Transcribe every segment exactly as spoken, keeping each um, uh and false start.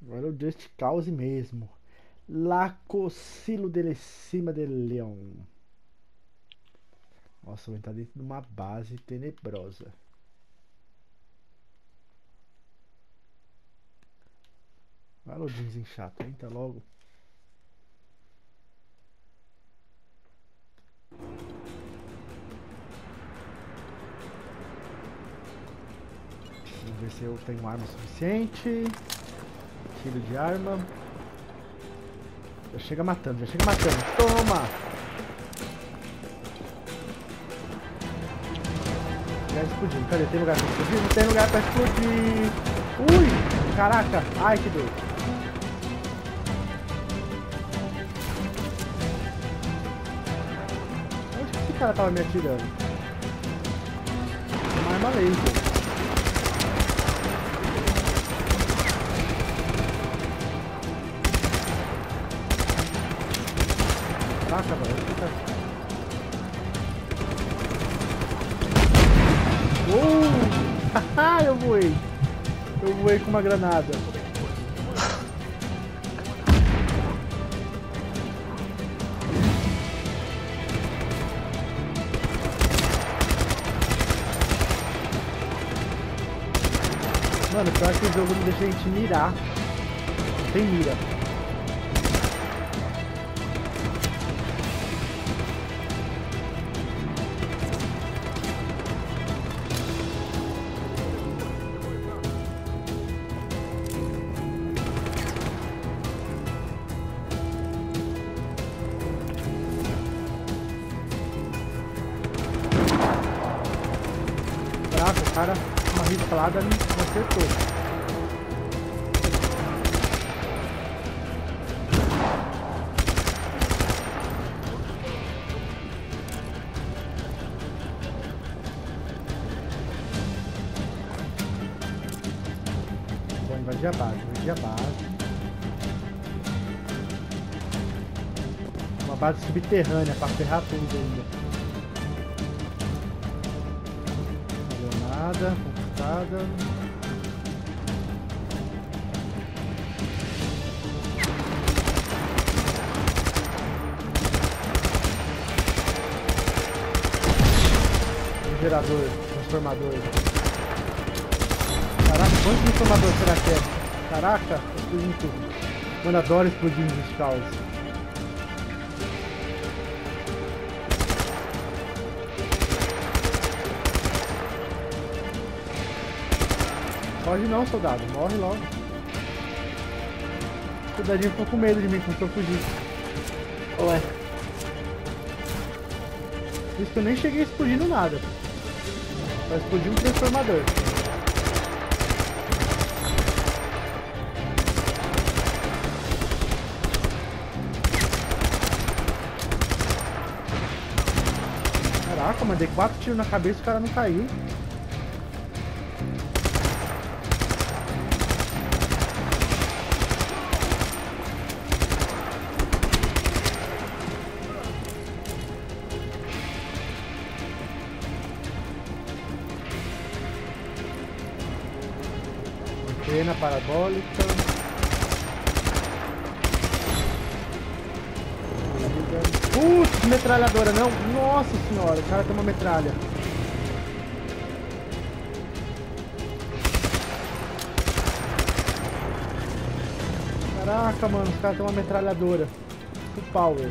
Agora o Just Cause mesmo. La Cocilo de cima de leão. Nossa, vou entrar dentro de uma base tenebrosa. Vai, Lodinzinho chato, entra logo. Vamos ver se eu tenho arma suficiente. Tiro de arma. Já chega matando, já chega matando. Toma! Lugar explodindo. Cadê? Tem lugar pra explodir? Não tem lugar pra explodir. Ui! Caraca! Ai, que dor. Onde que esse cara tava me atirando? Uma arma laser. Caraca, velho. Uou! Haha, eu voei. Eu voei com uma granada. Mano, pior que o jogo não deixa a gente mirar. Não tem mira. O cara, uma riflada me acertou. Vou invadir a base, invadir a base. Uma base subterrânea pra ferrar tudo ainda. Nada, conquistada. Um gerador, transformador. Caraca, quantos transformadores será que é? Caraca, explodindo tudo. Mano, adoro explodir nos caos. Foge não, soldado. Morre logo. O soldadinho ficou com medo de mim quando eu fugi. Ué. Isso que eu nem cheguei explodindo nada. Só explodiu um transformador. Caraca, mandei quatro tiros na cabeça e o cara não caiu. Antena parabólica. Putz, metralhadora não. Nossa senhora, o cara tem uma metralha. Caraca, mano, os caras têm uma metralhadora. Full power.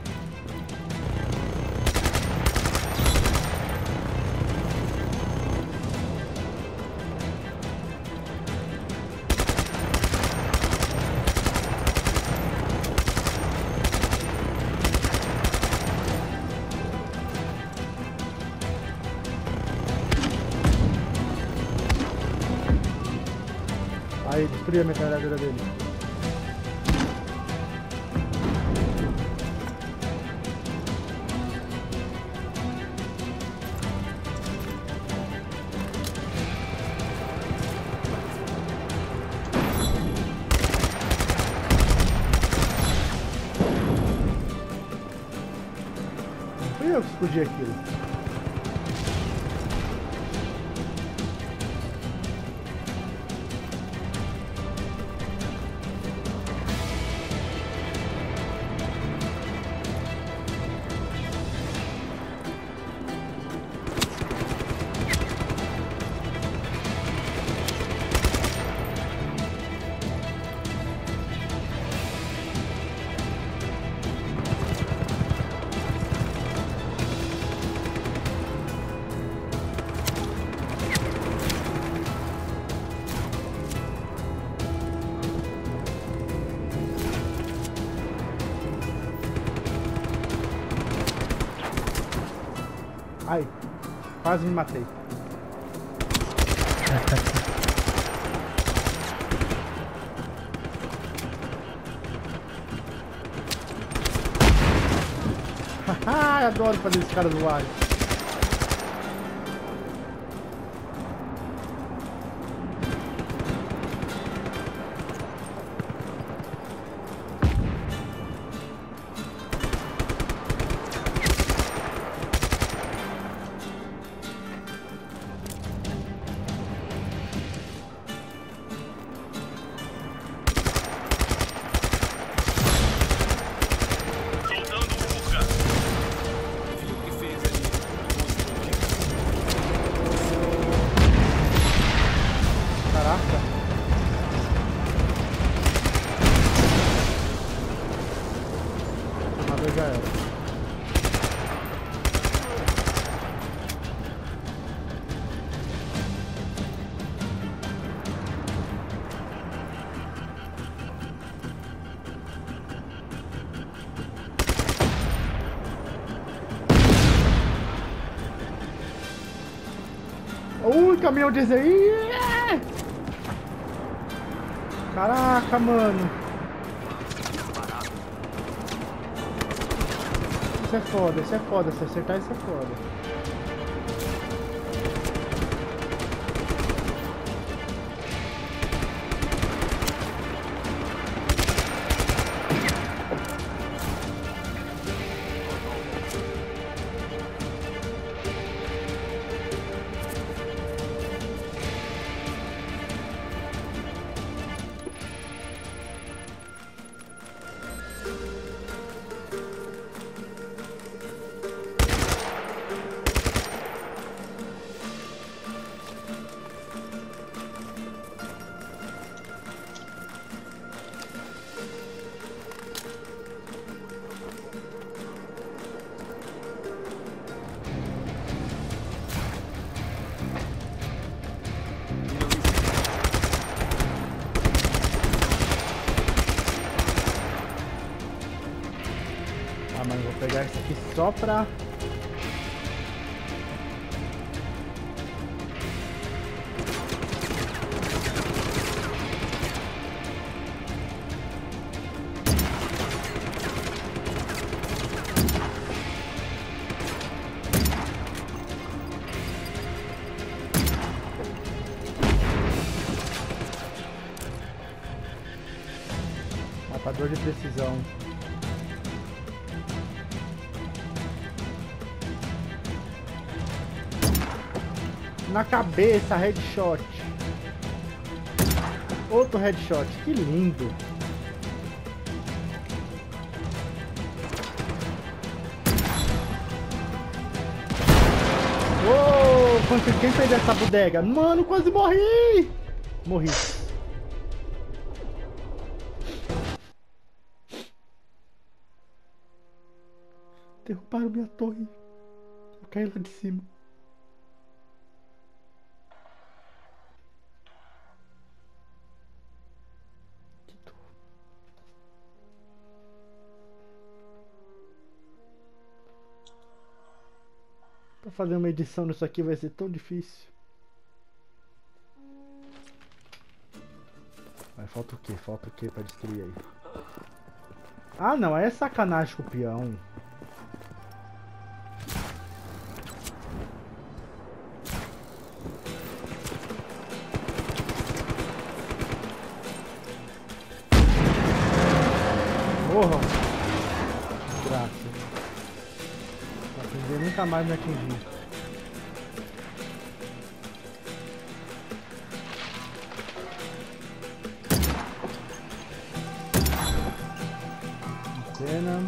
Aí, destruí a metralhadora dele. Não fui eu que explodi aquilo. Ai, quase me matei. Haha, adoro fazer esse cara voar. Já era. Ui, caminhão de aí. Caraca, mano. Isso é foda, isso é foda, se acertar isso é foda. Ah, mas eu vou pegar isso aqui só pra... Matador de precisão. Na cabeça, headshot. Outro headshot, que lindo. Uou, consegui perder essa bodega. Mano, quase morri. Morri. Derrubaram minha torre. Eu caí lá de cima. Pra fazer uma edição nisso aqui vai ser tão difícil. Mas falta o que? Falta o que pra destruir aí? Ah não, é sacanagem com o peão. Porra! Graça. Pra nunca mais me atingir. Antena.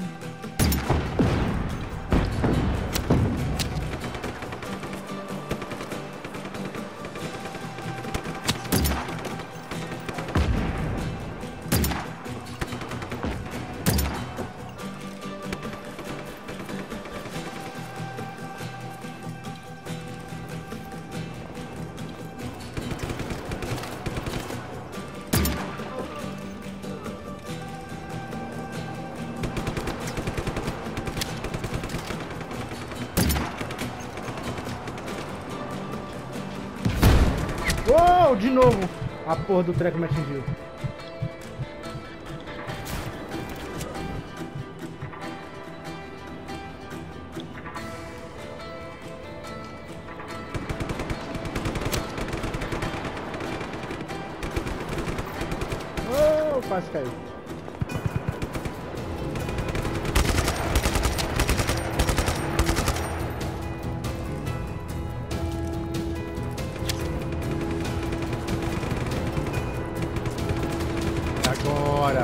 Oh, de novo a porra do treco me atingiu. Oh, quase caiu. Agora.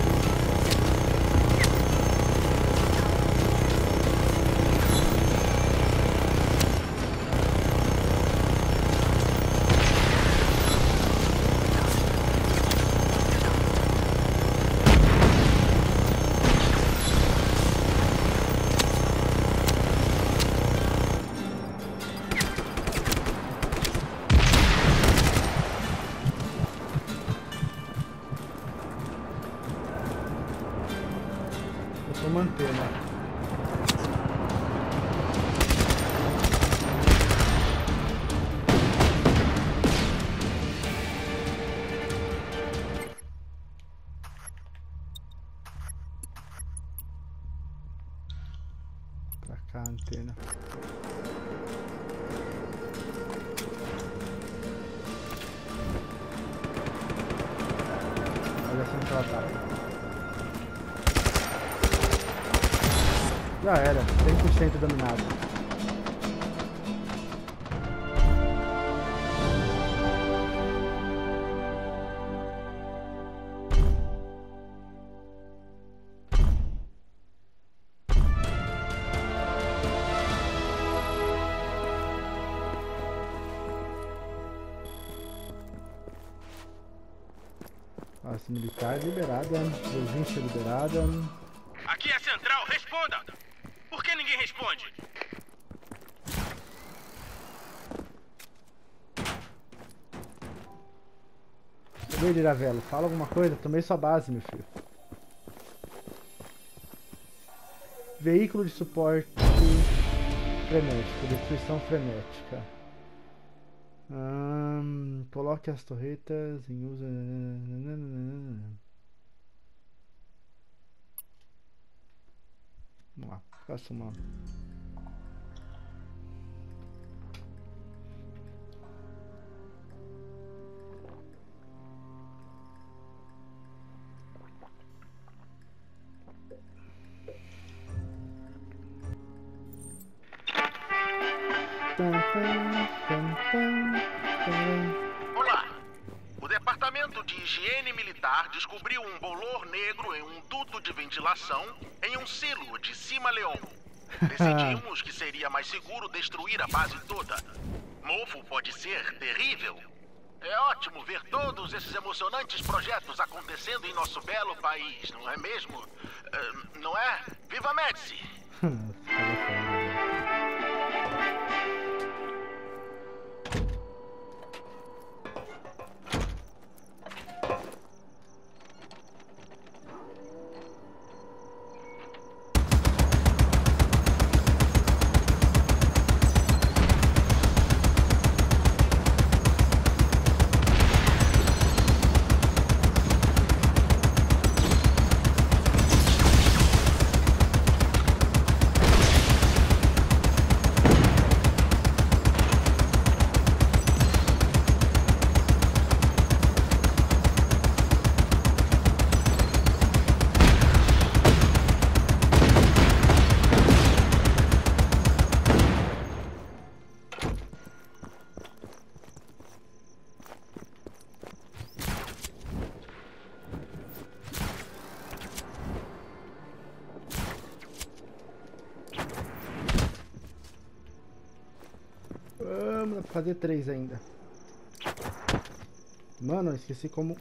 Vou manter, né? Pra cá a antena. Olha só onde ela tá. Já era, cem por cento dominado. Base militar liberada, província liberada. Aqui é a central, responda! Por que ninguém responde? Cadê Liravelo? Fala alguma coisa, tomei sua base, meu filho. Veículo de suporte frenético, destruição frenética. Hum, coloque as torretas em uso. Vamos lá, faça uma. Olá! O Departamento de Higiene Militar descobriu um bolor negro em um duto de ventilação em um silo de Cima Leon. Decidimos que seria mais seguro destruir a base toda. Mofo pode ser terrível. É ótimo ver todos esses emocionantes projetos acontecendo em nosso belo país, não é mesmo? Uh, não é? Viva Médici! Vamos fazer três ainda. Mano, eu esqueci como...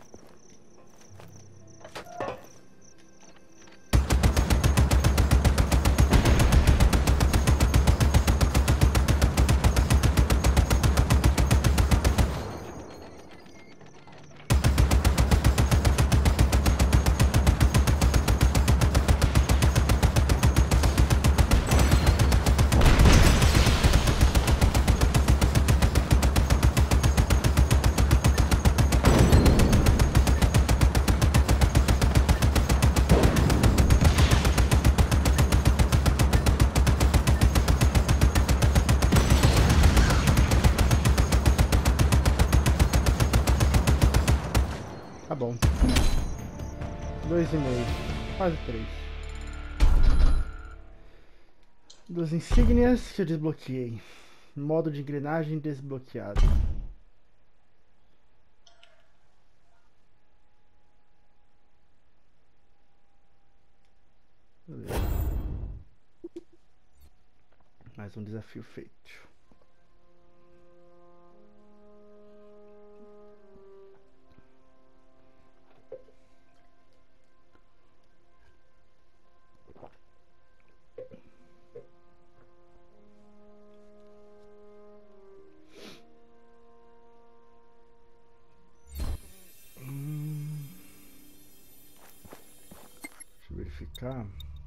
Tá bom. Dois e meio. Quase três. Duas insígnias que eu desbloqueei. Modo de engrenagem desbloqueado. Beleza. Mais um desafio feito. Verificar.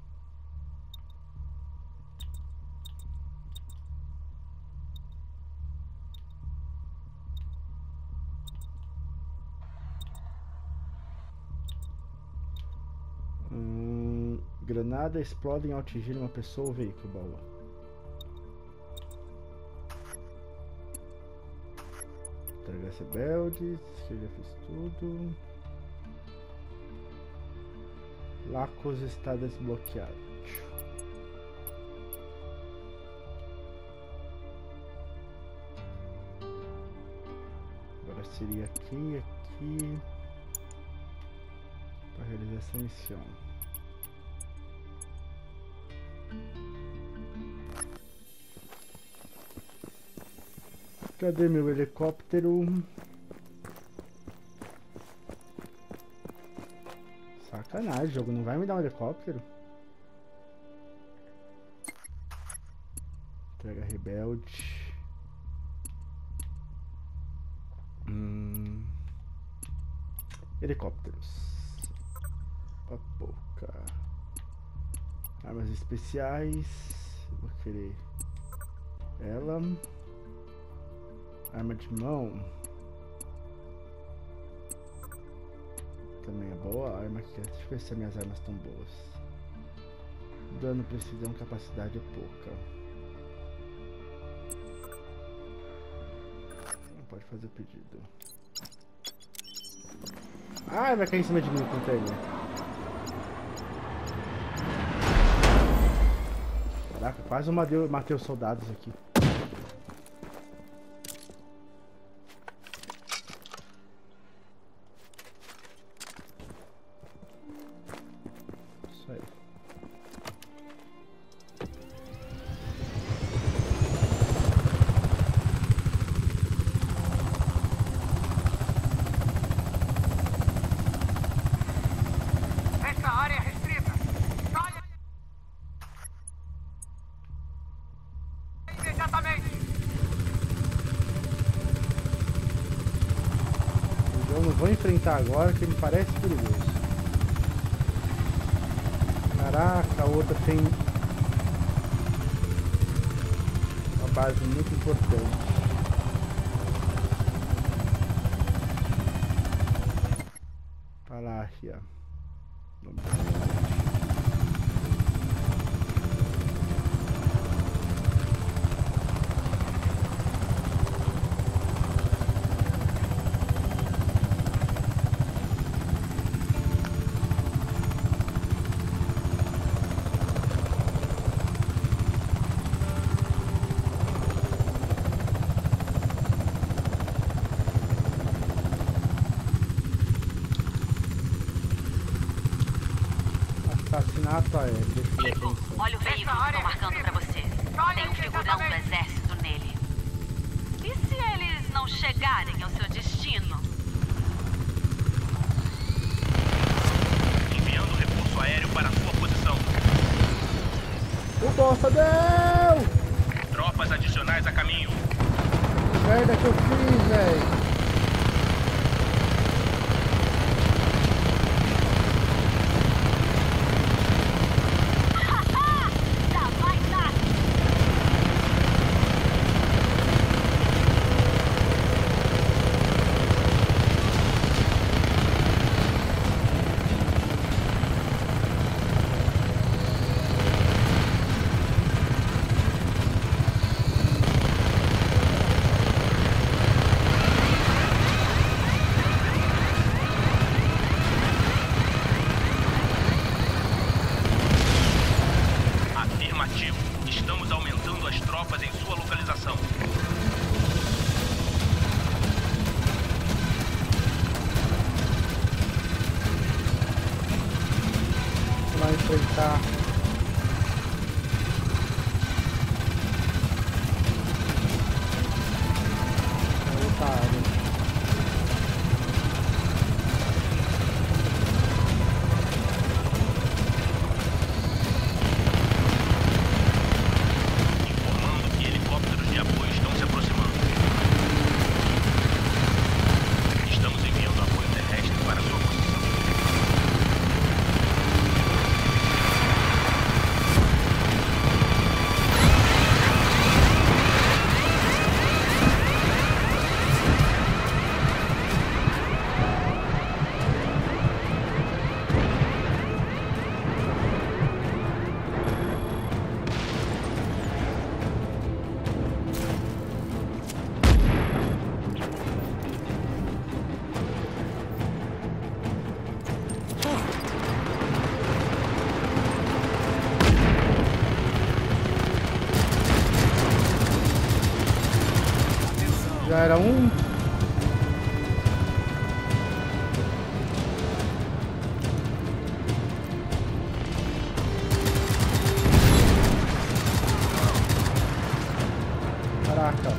Hum, granada explode ao atingir uma pessoa ou veículo. Boa. Entregar rebeldes, que eu já fiz tudo. Lacos está desbloqueado. Agora seria aqui, aqui para realizar essa missão. Cadê meu helicóptero? Sacanagem, o jogo não vai me dar um helicóptero? Entrega rebelde. Hum. Helicópteros. Papoca. Armas especiais. Vou querer ela. Arma de mão. Também é boa. A arma aqui. Deixa eu ver se as minhas armas estão boas. Dano, precisão, capacidade é pouca. Não pode fazer pedido. Ah, vai cair em cima de mim contra ele. Caraca, quase eu matei, matei os soldados aqui. Isso aí. Essa área é restrita. Saia imediatamente. Eu não vou enfrentar agora, que ele parece perigoso. Caraca, a outra tem uma base muito importante. Palácia. Assassinato aéreo. Deixa eu ver Ivo, atenção. olha o veículo que estão marcando pra você. Tem um figurão do exército nele. E se eles não chegarem ao seu destino? Enviando recurso aéreo para sua posição. O bosta deu! Tropas adicionais a caminho. Que merda que eu fiz, velho. Já vai dar! enfrentar. Outra área. Informando que helicópteros de apoio estão se aproximando. Estamos enviando apoio terrestre para sua posição. Já era um. Caraca.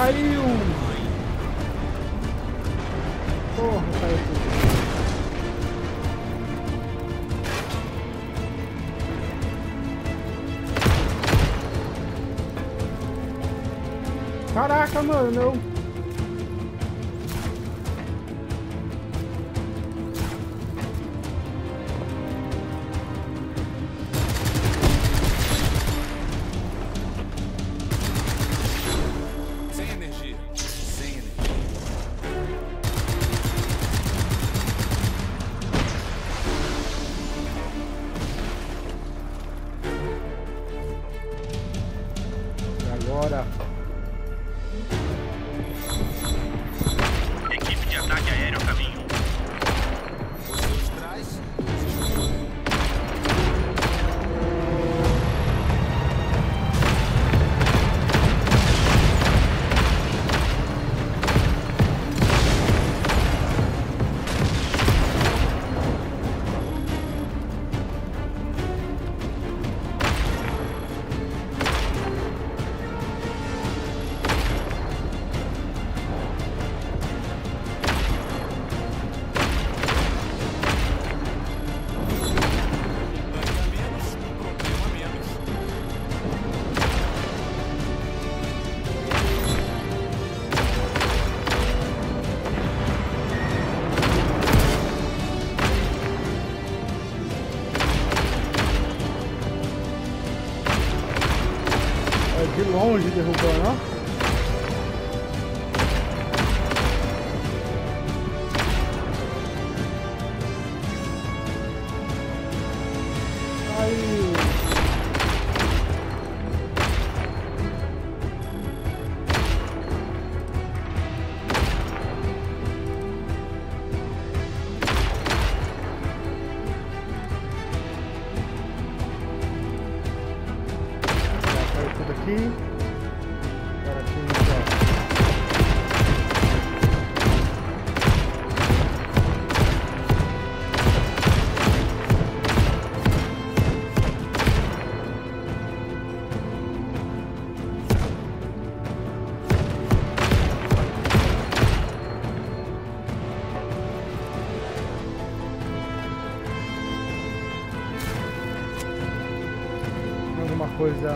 Caiu! Porra, caiu tudo. Caraca, mano, não. Sem energia. Sem energia. Agora. Equipe de ataque aéreo a caminho. Você os traz? De longe derrubando, ó. Aí. Tudo aqui. Agora aqui, ó. Alguma coisa.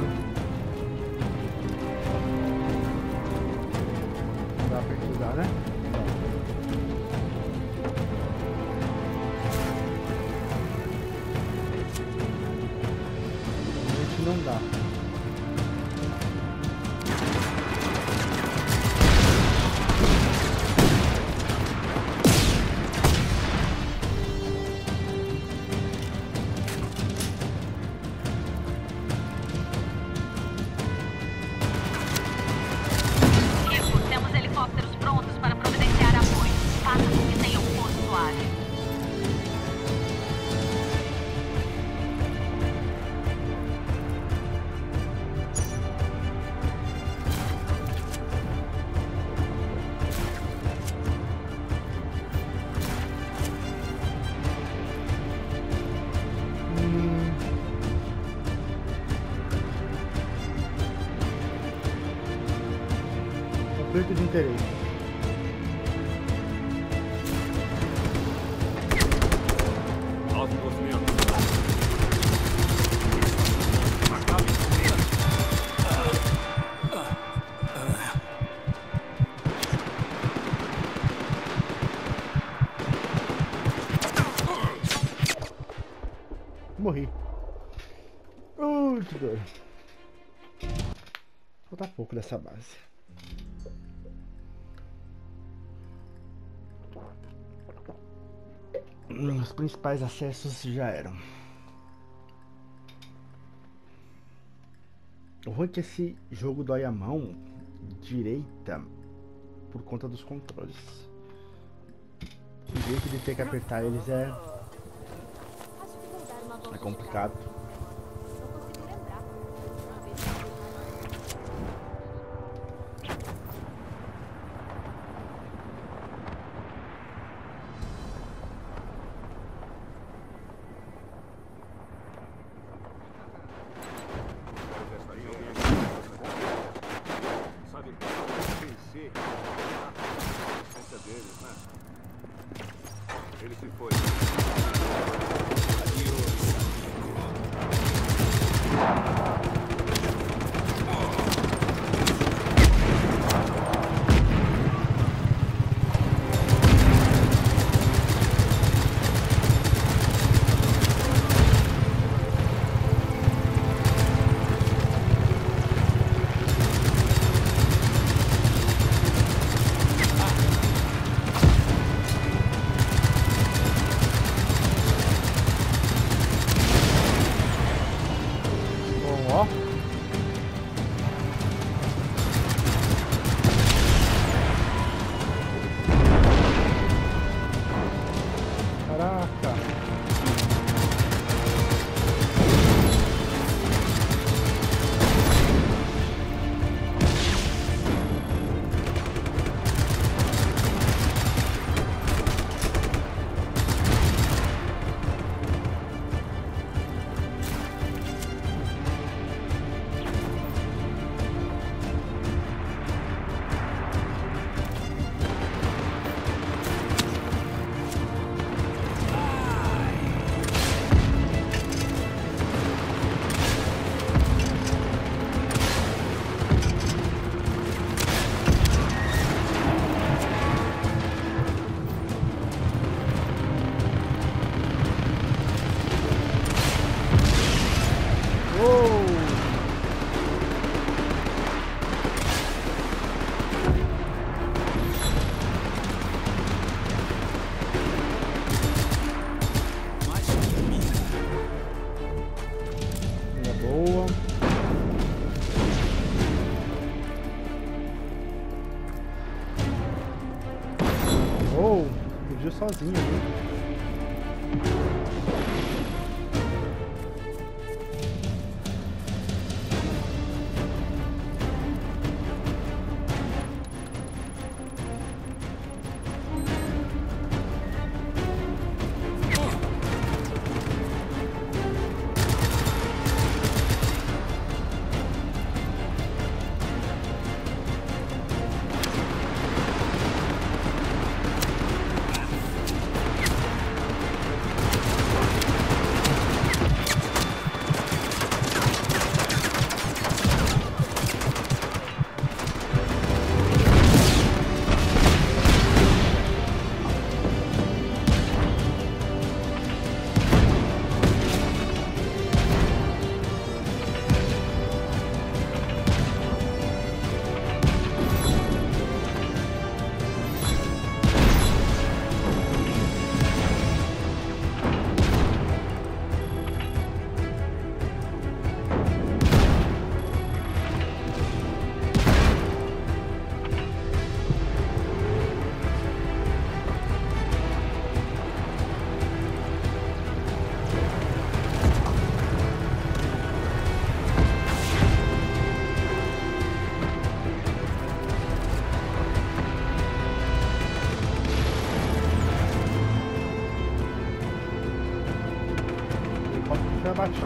Dá pra estudar, né? Realmente não dá. Conflito de interesse. Alto movimento. Morri. Uh, que dor. Falta pouco dessa base. Os principais acessos já eram. O ruim é que esse jogo dói a mão direita por conta dos controles. O jeito de ter que apertar eles é, é complicado. Sabe o que eu fiz? Ele se foi. Sozinho, né? Abatido.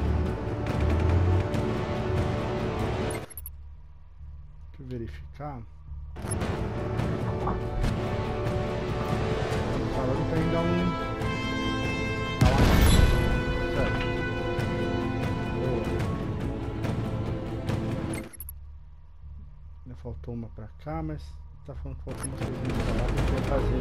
Deixa eu verificar. Falando que ainda um. Tá lá. Certo. Boa. Ainda faltou uma pra cá, mas tá falando que faltou uma coisinha pra lá que eu vou fazer.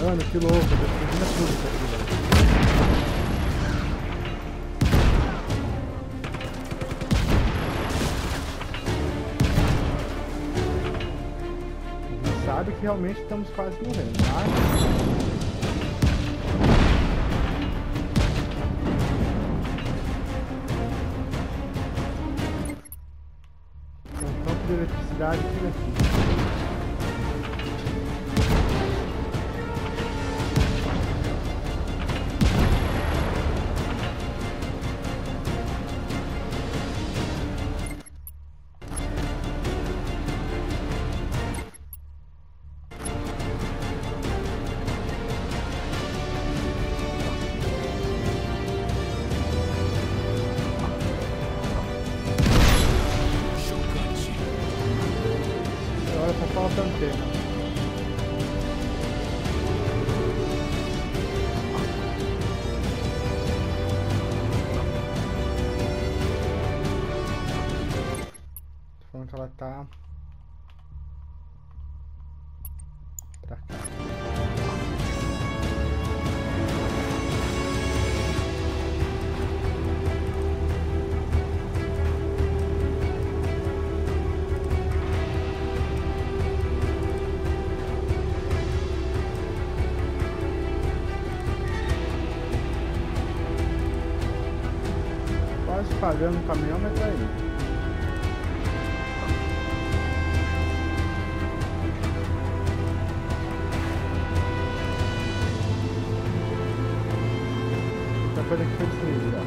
Mano, que louco, eu tô fazendo tudo isso aqui, velho. A gente sabe que realmente estamos quase morrendo, mas... de eletricidade aqui daqui. Só falta antena. Tô falando que ela tá pra cá. Quase pagando o caminhão, mas tá aí. Essa coisa aqui foi destruída.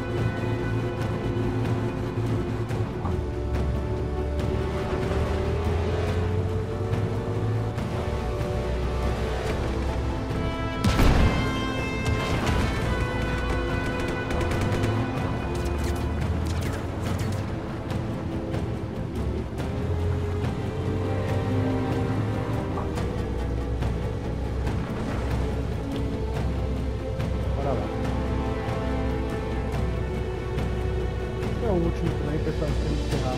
É o último também, pessoal, que tem que encerrar.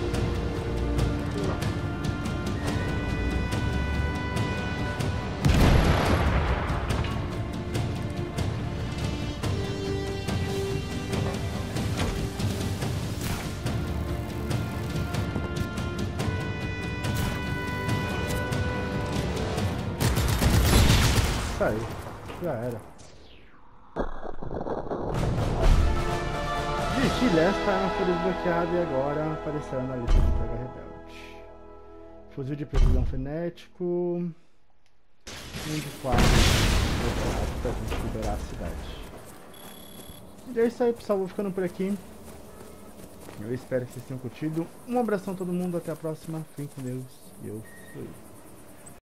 Isso aí, já era. Vigília, esta arma foi desbloqueada e agora aparecerá na lista de entrega rebelde. Fuzil de precisão frenético. Um de quatro desbloqueado pra gente liberar a cidade. E é isso aí, pessoal, vou ficando por aqui. Eu espero que vocês tenham curtido. Um abração a todo mundo, até a próxima. Fiquem com Deus e eu fui.